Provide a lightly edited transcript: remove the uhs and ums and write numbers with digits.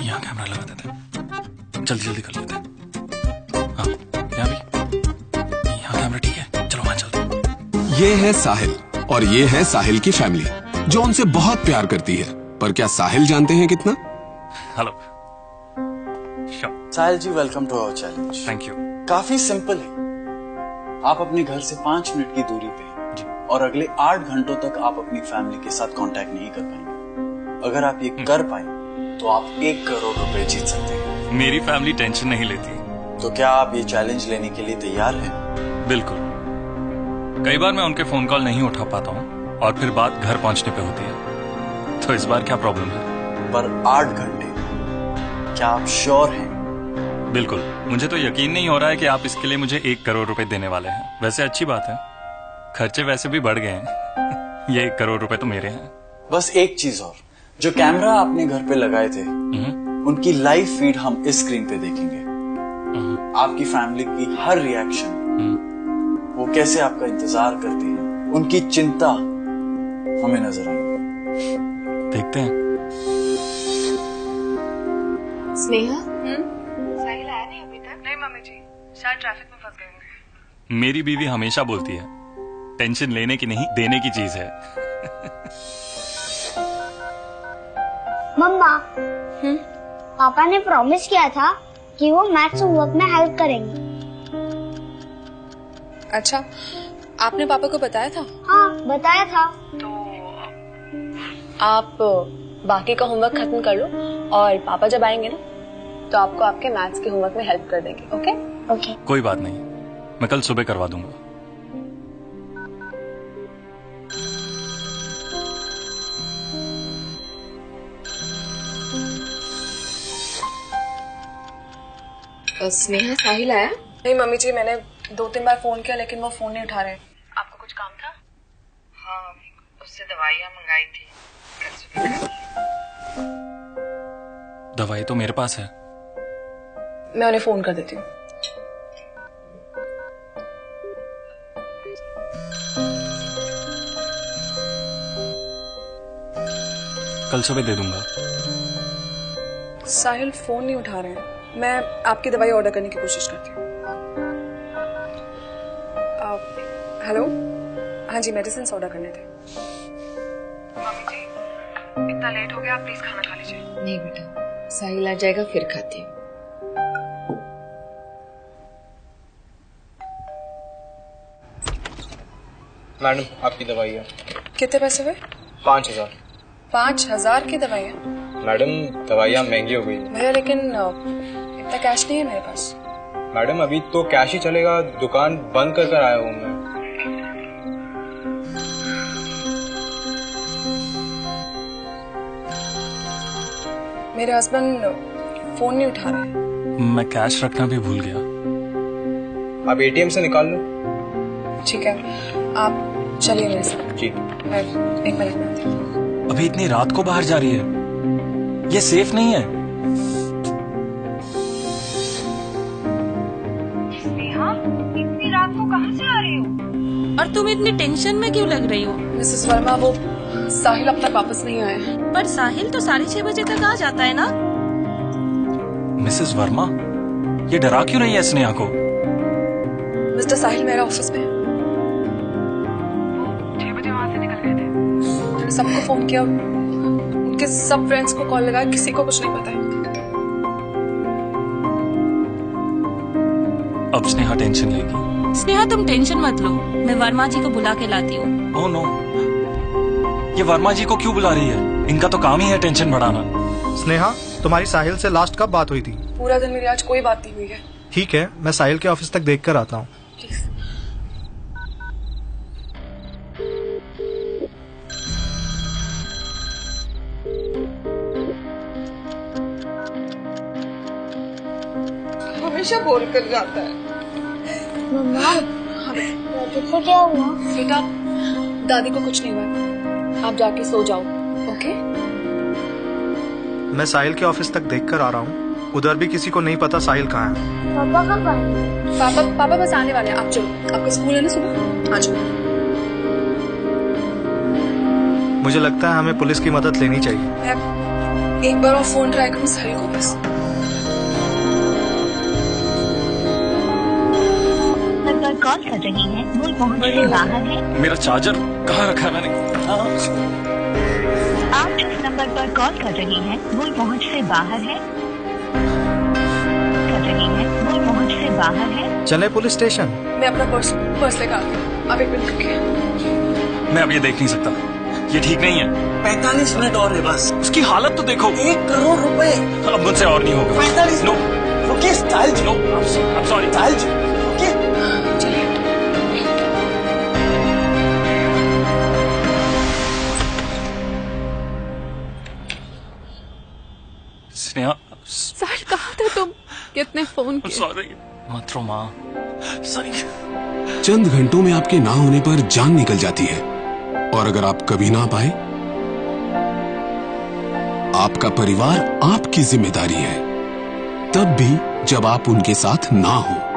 यहाँ कैमरा लगा देते हैं, जल्दी जल्दी कर लेते हैं। हाँ यहाँ भी, यहाँ कैमरा ठीक है, चलो वहां चलते। ये है साहिल और ये है साहिल की फैमिली जो उनसे बहुत प्यार करती है। पर क्या साहिल जानते हैं कितना? Hello Sahil ji, welcome to our challenge. Thank you. काफी सिंपल है। आप अपने घर से 5 मिनट की दूरी पे और अगले 8 घंटों तक आप अपनी फैमिली के साथ कांटेक्ट नहीं कर पाएंगे। अगर आप ये कर पाए तो आप 1 करोड़ रुपए जीत सकते हैं। मेरी फैमिली टेंशन नहीं लेती। तो क्या आप ये चैलेंज लेने के लिए तैयार हैं? बिल्कुल। कई बार मैं उनके फोन कॉल नहीं उठा पाता हूँ और फिर बात घर पहुंचने पे होती है, तो इस बार क्या प्रॉब्लम है? पर 8 घंटे, क्या आप श्योर हैं? बिल्कुल। मुझे तो यकीन नहीं हो रहा है कि आप इसके लिए मुझे 1 करोड़ रुपए देने वाले हैं। वैसे अच्छी बात है, खर्चे वैसे भी बढ़ गए हैं। ये 1 करोड़ रुपए तो मेरे हैं। बस एक चीज और, जो कैमरा आपने घर पे लगाए थे उनकी लाइव फीड हम इस स्क्रीन पे देखेंगे। आपकी फैमिली की हर रिएक्शन, वो कैसे आपका इंतजार करते हैं, उनकी चिंता हमें नजर आएगी। देखते हैं। स्नेहा, साहिल आया नहीं अभी तक? नहीं मम्मी जी, शायद ट्रैफिक में फंस गए होंगे। मेरी बीवी हमेशा बोलती है, टेंशन लेने की नहीं देने की चीज है। मम्मा, पापा ने प्रॉमिस किया था कि वो मैथ्स होमवर्क में हेल्प करेंगे। अच्छा, आपने पापा को बताया था? हाँ, बताया था। तो आप बाकी का होमवर्क खत्म कर लो और पापा जब आएंगे ना तो आपको आपके मैथ्स के होमवर्क में हेल्प कर देंगे। ओके? ओके। कोई बात नहीं, मैं कल सुबह करवा दूंगा। स्नेहा, साहिल आया? नहीं मम्मी जी, मैंने 2-3 बार फोन किया लेकिन वो फोन नहीं उठा रहे। आपको कुछ काम था? हाँ, उससे दवाइयाँ मंगाई थी। दवाई तो मेरे पास है। मैं उन्हें फोन कर देती हूँ। कल सुबह दे दूंगा। साहिल फोन नहीं उठा रहे हैं। मैं आपकी दवाई ऑर्डर करने की कोशिश करती हूँ। हेलो, हाँ जी, मेडिसिन ऑर्डर करने थे। मम्मी जी, इतना लेट हो गया, आप प्लीज खाना खा लीजिए। नहीं बेटा, साहिल आ जाएगा फिर खाती हूँ। मैडम, आपकी दवाई है। कितने पैसे हुए? 5000। 5000 की दवाई है? मैडम, दवाइयाँ महंगी हो गई। भैया लेकिन इतना कैश नहीं है मेरे पास। मैडम, अभी तो कैश ही चलेगा, दुकान बंद कर आया हूँ मैं। मेरे हस्बैंड फोन नहीं उठा रहे। मैं कैश रखना भी भूल गया। आप एटीएम से निकाल लो। ठीक है, आप चलिए मेरे साथ। जी। मैं 1 मिनट में आती हूँ। अभी इतनी रात को बाहर जा रही है, ये सेफ नहीं है। स्नेहा, इतनी रात को कहाँ से आ रही हो? और तुम इतनी टेंशन में क्यों लग रही हो? मिसेस वर्मा, वो साहिल अब तक वापस नहीं आए। पर साहिल तो 6:30 बजे तक आ जाता है ना। मिसेस वर्मा, ये डरा क्यों रही है स्नेहा को? मिस्टर साहिल मेरा ऑफिस में 6 बजे वहाँ से निकल गए थे। मैंने सबको फोन किया, उनके सब फ्रेंड्स को कॉल लगाया, किसी को कुछ नहीं पता है। अब स्नेहा टेंशन लेगी। स्नेहा, तुम टेंशन मत लो, मैं वर्मा जी को बुला के लाती हूँ। ओह नो, ये वर्मा जी को क्यों बुला रही है? इनका तो काम ही है टेंशन बढ़ाना। स्नेहा, तुम्हारी साहिल से लास्ट कब बात हुई थी? पूरा दिन मेरी आज कोई बात नहीं हुई है। ठीक है, मैं साहिल के ऑफिस तक देख कर आता हूँ। हमेशा बोल कर जाता है। मम्मा, दादी को क्या हुआ? बेटा, दादी को कुछ नहीं हुआ, आप जाके सो जाओ। ओके? मैं साहिल के ऑफिस तक देख कर आ रहा हूँ। उधर भी किसी को नहीं पता साहिल कहाँ है। पापा कब आएंगे? पापा बस आने वाले हैं। आप चलो, आपका स्कूल है ना सुबह, आ जाओ। मुझे लगता है हमें पुलिस की मदद लेनी चाहिए। मैं एक बार और फोन ट्राई करूँ साहिल को बस। पर कॉल कर रही है वो पहुंच से बाहर है। मेरा चार्जर कहाँ रखा है मैंने? आप जिस नंबर पर कॉल कर रही हैं वो पहुंच से बाहर है। वो पहुंच से बाहर है। चले पुलिस स्टेशन। मैं अपना पर्स लेकर आती हूँ, आप 1 मिनट रुकिए। मैं अब ये देख नहीं सकता, ये ठीक नहीं है। 45 मिनट और है बस। उसकी हालत तो देखो। 1 करोड़ रुपए। अब मुझसे और नहीं होगा। 45। नो रुकिए साहिल जी। No I'm sorry। साहिल जी रुकिए। स्नेहा। साहिल कहाँ थे तुम? कितने फोन किए? सॉरी मत रो माँ। सॉरी। चंद घंटों में आपके ना होने पर जान निकल जाती है, और अगर आप कभी ना पाए, आपका परिवार आपकी जिम्मेदारी है, तब भी जब आप उनके साथ ना हो।